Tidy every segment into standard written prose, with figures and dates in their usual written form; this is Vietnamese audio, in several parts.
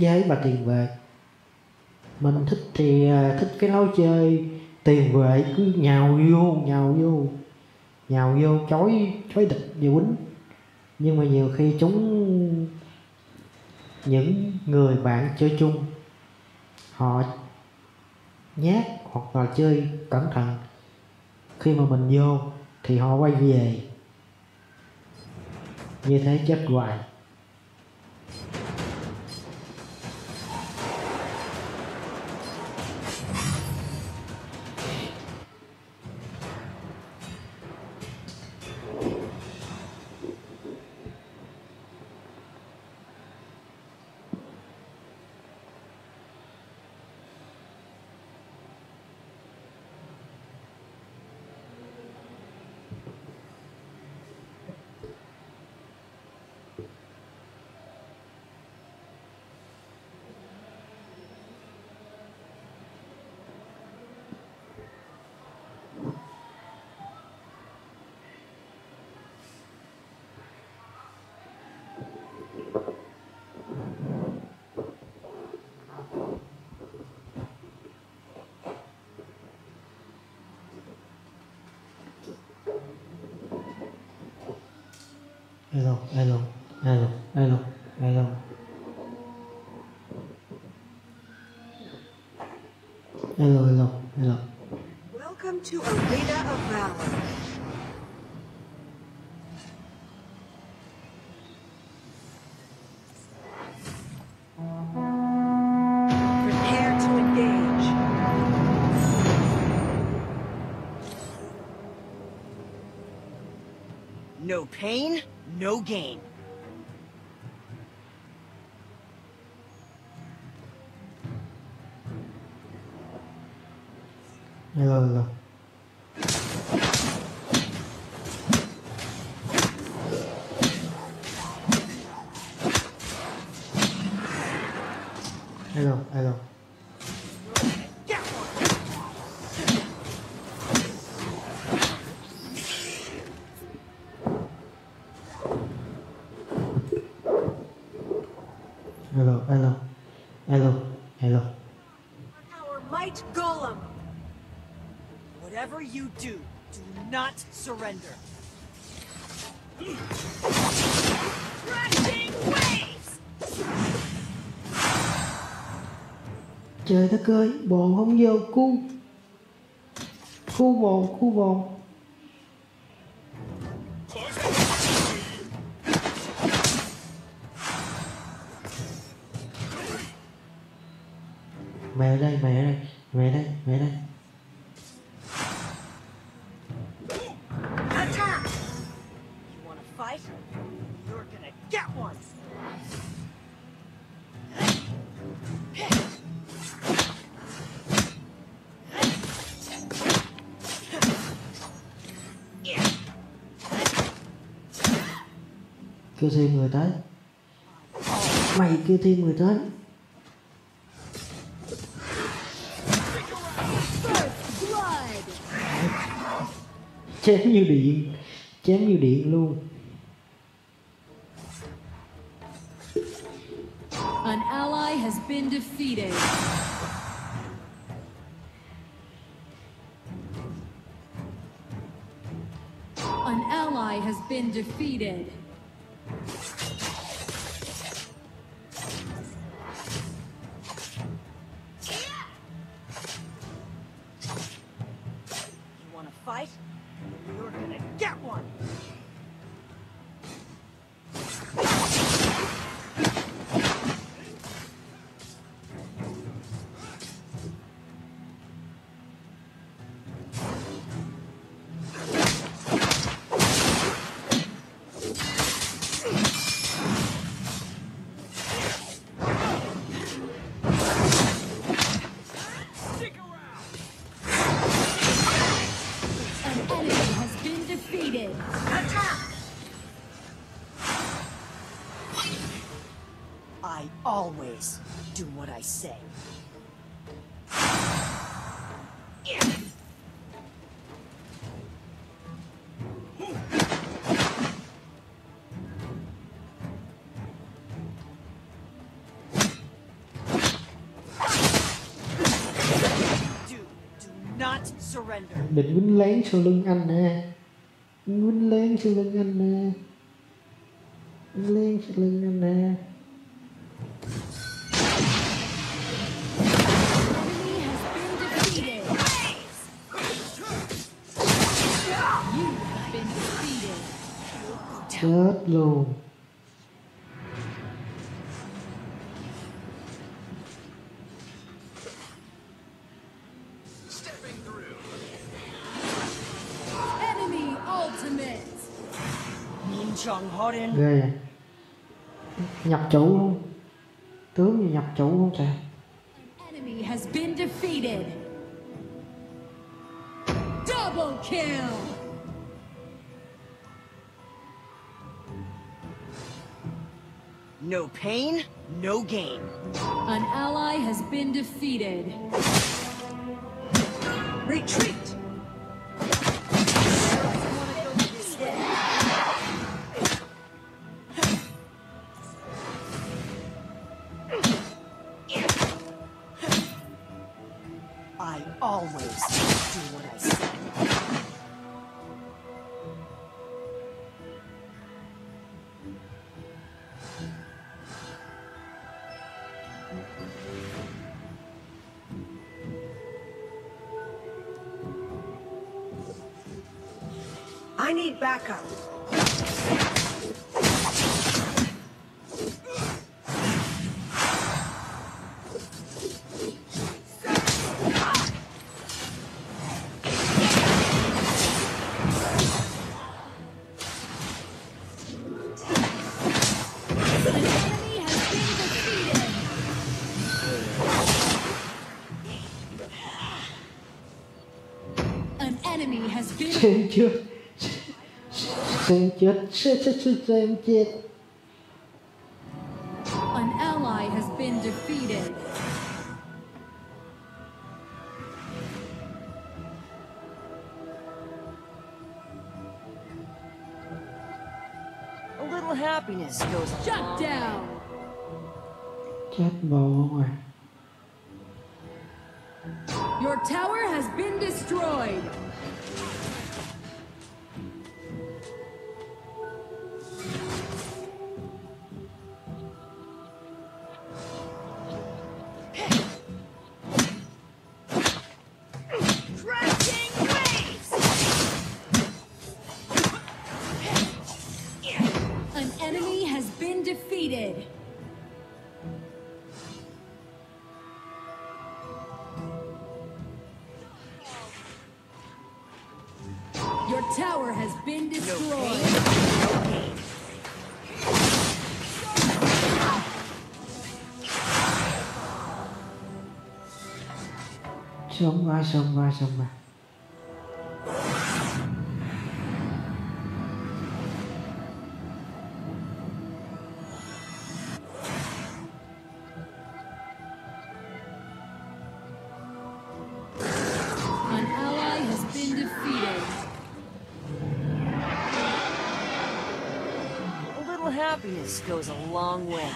giấy và tiền về. Mình thích thì thích cái lối chơi tiền vệ cứ nhào vô chối địch và quýnh. Nhưng mà nhiều khi những người bạn chơi chung họ nhát hoặc là chơi cẩn thận, khi mà mình vô thì họ quay về, như thế chết hoài. Hello. Welcome to Arena of Valor. Prepare to engage. No pain, no gain. Hello. Our might golem. Whatever you do not surrender. Crashing waves. Trời đất ơi, bồn không vô, khu bồn. Mẹ ở đây. Attack! You wanna fight? You're gonna get one! Kêu thêm người tới. Mày kêu thêm người tới. Chém như điện luôn. An ally has been defeated. An ally has been defeated. You wanna fight? You're gonna get one! I always do what I say. surrender. Định quýnh lén sau lưng anh nè. Quýnh lén sau lưng anh nè. Quýnh lén sau lưng anh nè. Chết luôn. Enemy ultimate. Min Jong Hoden. Ghê à. Nhập chủ luôn. Tướng như nhập chủ luôn trời. Enemy has been defeated. Double kill. No pain, no gain. An ally has been defeated. Retreat. I always do what I say. I need backup. An enemy has been Xem chết. Xem chết. Xem chết. An ally has been defeated. A little happiness goes a Shut long down. Chết bồ rồi. Your tower has been destroyed. Crashing waves! An enemy has been defeated. Your tower has been No destroyed. pain, no gain. Sống qua, sống qua, sống qua. An ally has been defeated. A little happiness goes a long way.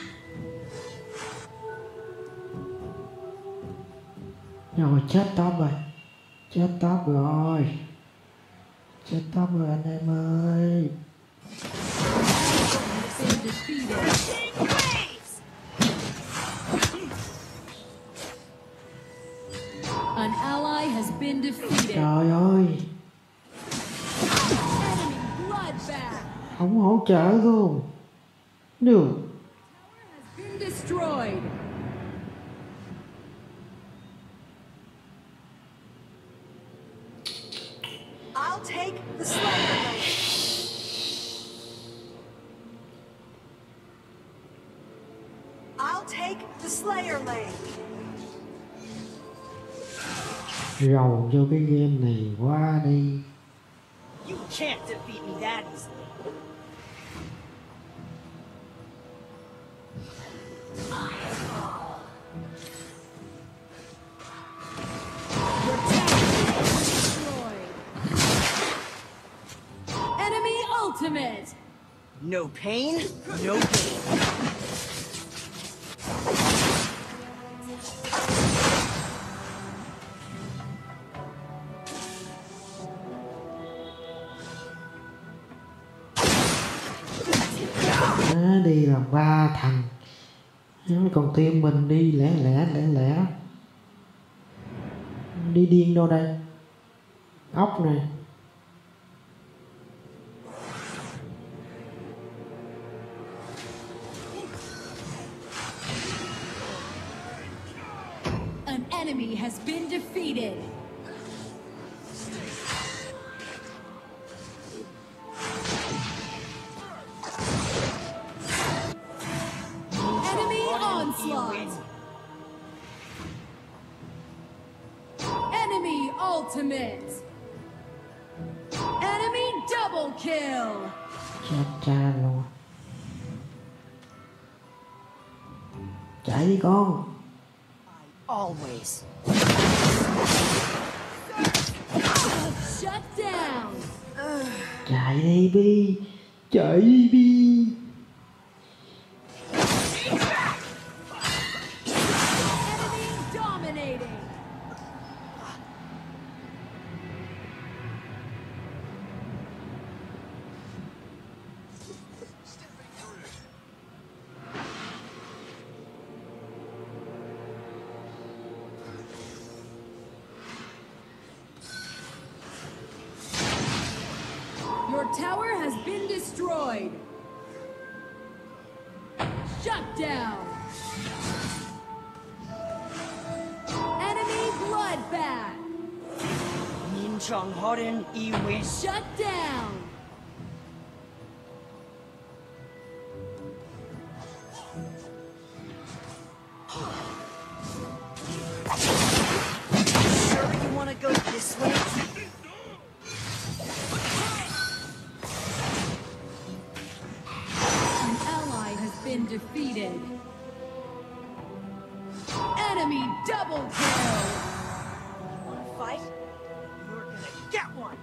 Rồi chết top rồi. Chết top rồi. Chết top rồi anh em ơi. Been defeated. An ally has been defeated. Trời ơi. Enemy bloodbath Không hỗ trợ luôn. Được. has been destroyed. I'll take the Slayer lane. I'll take the Slayer lane. Rầu vô cái game này quá đi. You can't defeat me that easily. Your tower is destroyed. Enemy ultimate. No pain, no gain. Đi là 3 thằng, còn team mình đi lẻ lẻ. Đi điên đâu đây? Ốc này. An enemy has been defeated. Enemy onslaught. Enemy ultimate. Enemy double kill. Cha luôn. Chạy đi con. Always. Shut down. Chạy đi Bi. Chạy đi Bi. Enemy dominating. Your tower has been destroyed. Shut down. Enemy bloodbath. Ninchong Hoden Iwis. Shut down. Sure you want to go this way? An ally has been defeated. Enemy double kill. Want to fight? You're gonna get one.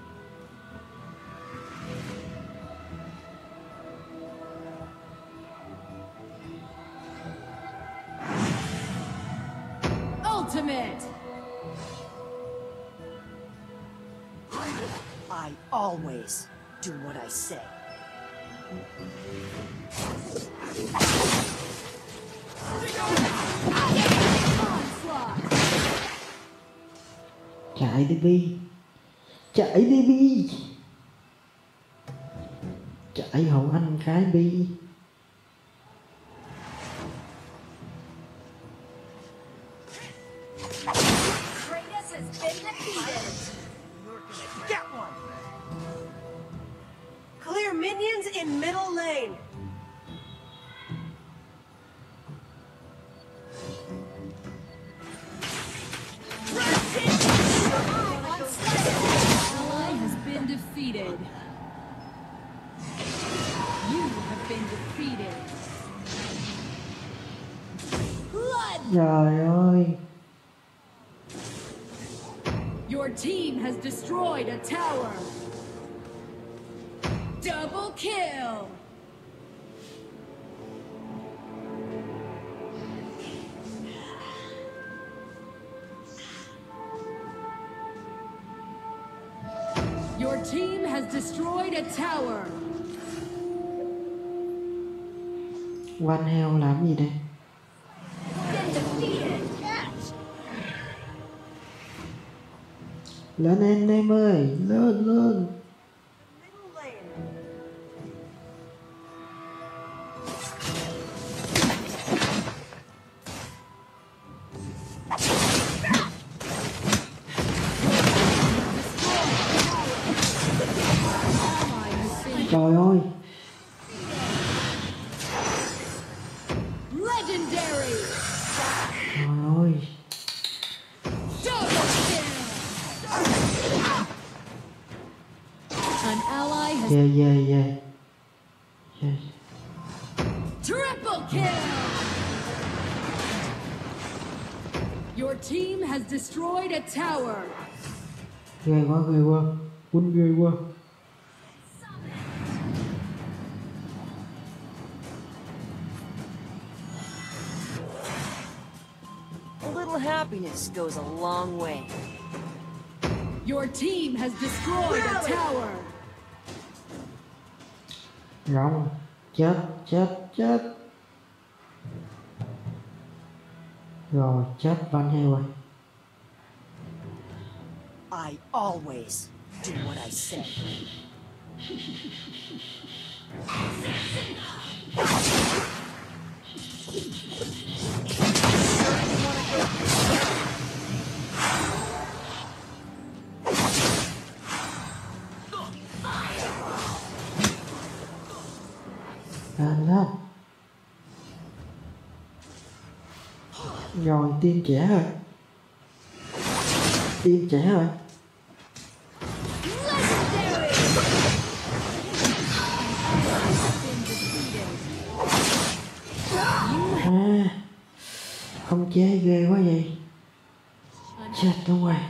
Ultimate. I always do what I say. Onslaught. Chạy đi Bi. Chạy đi Bi. Chạy hậu anh cái Bi. Kratos has been defeated. You're gonna get one. Clear minions in middle lane. Ally has been defeated. You have been defeated. Blood. Trời ơi. Your team has destroyed a tower. Double kill. Your team has destroyed a tower. One heo làm gì đây? Been defeated. Lên em ơi. Lên lên. Middle lane. Ally has been Trời ơi. legendary. Trời ơi. Double kill. An ally has Về. triple kill. Your team has destroyed a tower. Ghê quá. Quân ghê quá. A little happiness goes a long way. Your team has destroyed a tower. Rồng. chết. Rồi chết Van Heo rồi. I always do what I say. Lên. Rồi tim trẻ rồi. Không chế ghê quá vậy. Chết đúng rồi.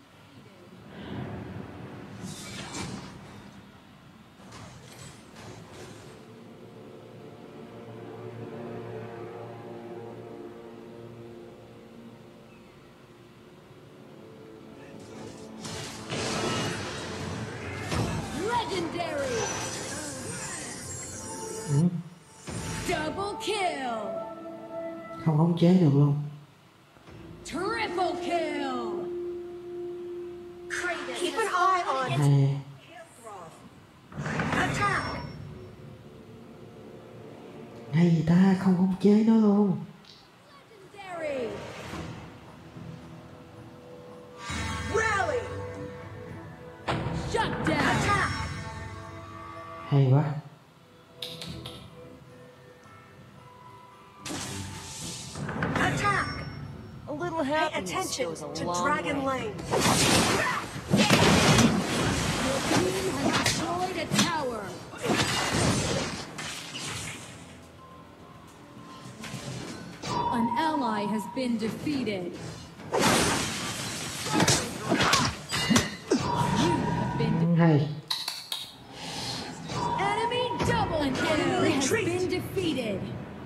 Legendary. Double kill. Không khống chế được luôn. Triple kill. Keep an eye on it. Hay. Attack. Hay gì ta, không khống chế nó luôn. Legendary. Rally. Shut down. Attack. Hay quá. Attack. A little Pay happiness attention goes a to long Dragon way. Lane. Your team has destroyed a tower. An ally has been defeated. You have been Hay. enemy double. An enemy has Retreat. been defeated.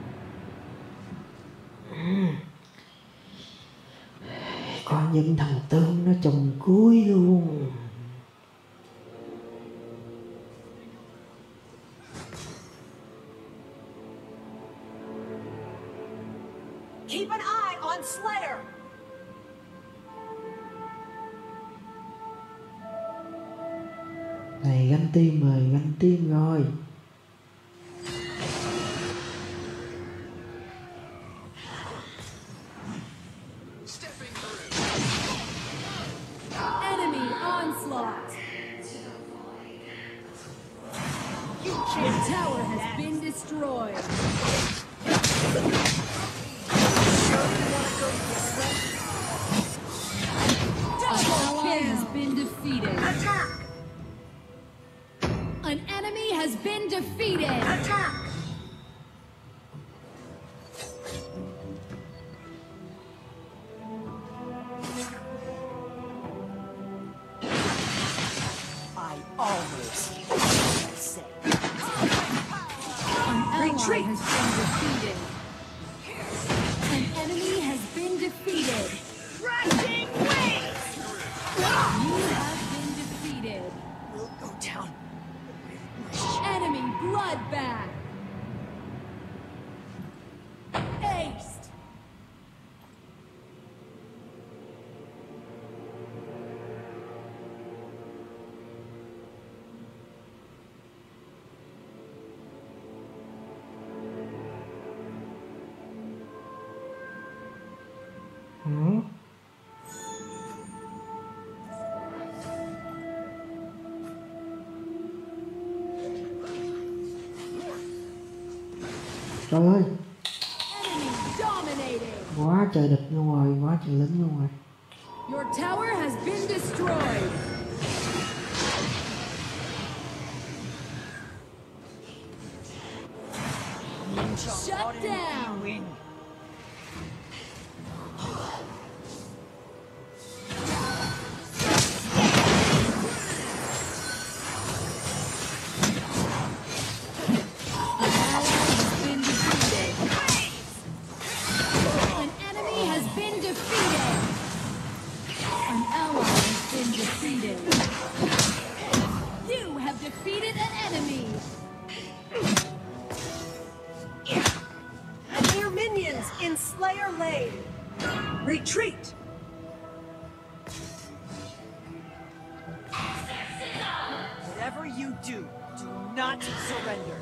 Có những thằng tương nó trùng cuối luôn. Keep an eye on Slayer. Này gánh tim rồi. Enemy onslaught. Your tower has been destroyed. An ally has been defeated. Attack. An enemy has been defeated. Attack. I always do what I say. An ally Retreat. has been defeated. An enemy has been defeated. Crashing waves. You have been defeated. We'll go down. Enemy bloodbath. Aced. Ừ. Trời ơi, Enemy dominated. quá trời địch luôn rồi, quá trời lính luôn rồi. Your tower has been destroyed. Shut down. An ally has been defeated. An enemy has been defeated. An ally has been defeated. You have defeated an enemy. their lane. Retreat. Whatever you do not surrender.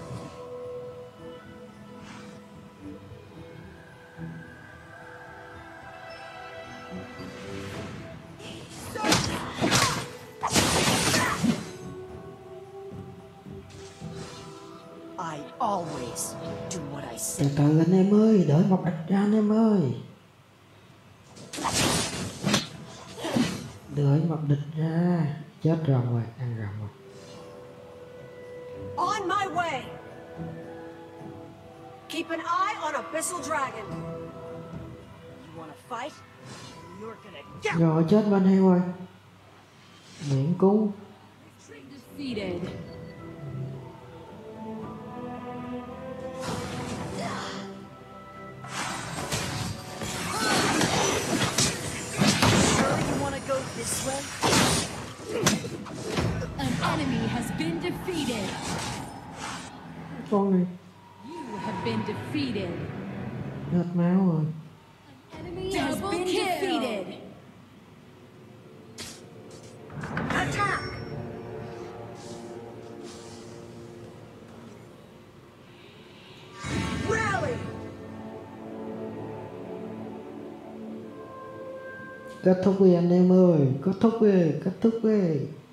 I always do what I Từ say. từ anh em ơi, đợi một địch ra anh em ơi. Đợi một địch ra. Chết rồng rồi, ăn rồng rồi. On my way. Keep an eye on Abyssal Dragon. You wanna fight? You're gonna get. Rồi chết bên heo rồi. Miễn cứu. Defeated. Sure you wanna go this way? An enemy has been defeated. Con này You have been defeated. hết máu rồi. Enemy has been defeated. Attack! Rally! Kết thúc đi anh em ơi, kết thúc đi, kết thúc đi.